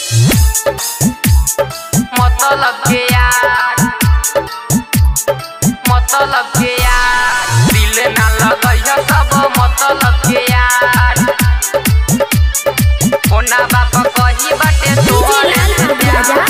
मतलब के यार, मतलब के यार, दिल ना लगइह सब मतलब के यार। होना बाप कही बाटे तोहरे से प्यार,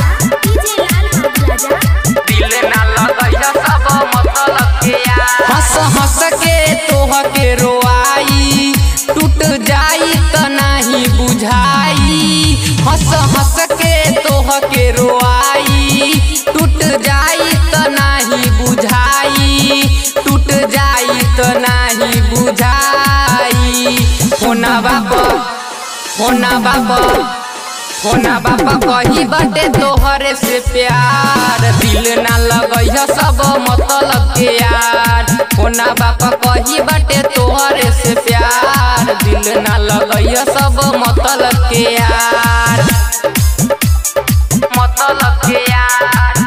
दिल ना लगइह सब मतलब के यार। हंस हंस के तोह के रोआई, टूट जाई त नाही बुझाई। हंस हंस के तोह के रोआई, टूट जाई त नाही बुझाई, टूट जाई त नाही बुझाई। होना बाप, होना बाप, होना बाप कही बाटे तोहरे से प्यार, दिल ना लगइह सब मतलब के यार। होना बाप कही बाटे तोहरे से प्यार, दिल ना लगइह सब मतलब के यार, मतलब के यार,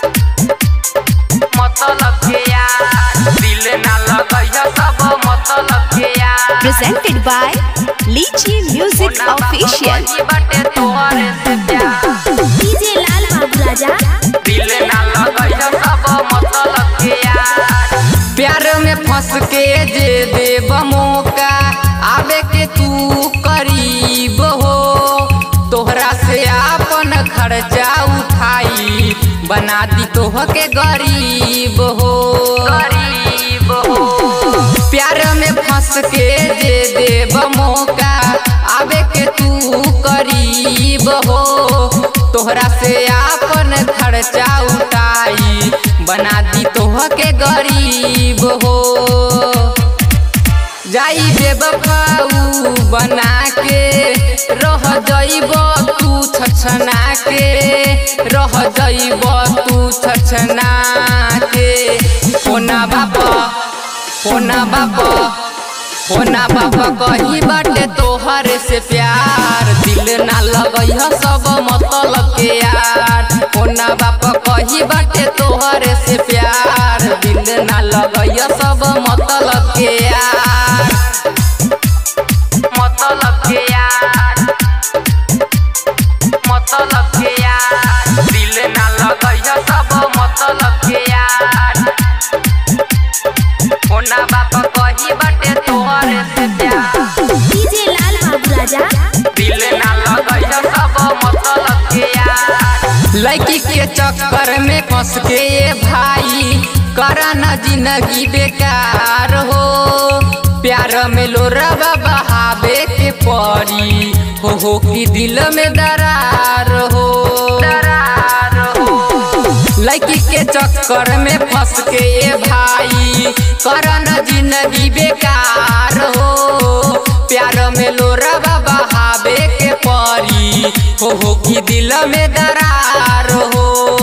मतलब के यार, दिल ना लगइह सब मतलब के यार। Presented by Lychee Music Official। बाटे तोहरे से प्यार, DJ लाल बाबू राजा, दिल ना लगइह सब मतलब के यार। प्यार में फंस के जे देव मौका, आवे के तू करीब हो, तोहरा से आपन खर्चा उठाई, बना दी तोह के गरीब हो, गरीब हो। प्यार में फंस के जे देव मौका, आवे के तू करीब हो, तोहरा से आपन खर्चा उठाई, बना दी तोह के गरीब हो। जाई बेवफाऊ बना के, रह जइब तू छछना के, रह जइब तू छछना के। होना बाप, होना बाप, होना बाप कही बाटे तोहरे से प्यार, दिल ना लगइह सब मतलब के यार। होना बाप कही बाटे तोहरे से प्यार, दिल ना लगइह सब मतलब के यार, मतलब के यार, मतलब के यार, दिल ना लगइह सब मतलब के यार। होना बाप कही बाटे तोहरे से प्यार, DJ लाल बाबू राजा, दिल ना लगइह सब मतलब के यार। लड़की के चक्कर में फंस के ये भाई, करा न जिंदगी बेकार हो, प्यार में लोरवा बहावे के पड़ी, हो कि दिल में दरार हो, दरार हो। लड़की के चक्कर में फंस के ये भाई, करा न जिंदगी बेकार हो, प्यार में लोरवा बहावे के पड़ी, हो कि दिल में दरार हो।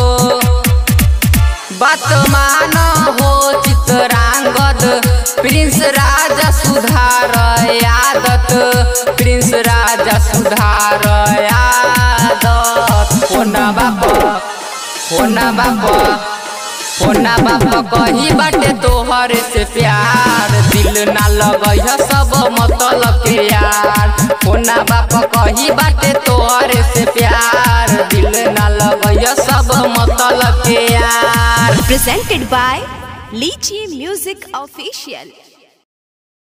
बात मान हो चितरांगद, प्रिंस राजा सुधार आदत, प्रिंस राजा सुधार आदत। होना बाप, होना बाप, होना बाप कही बाटे तोहरे से प्यार, दिल ना लगइह सब मतलब के यार। होना बाप कही बाटे तोहरे से प्यार, दिल ना लगइह सब मतलब के यार। Presented by Lychee Music Official।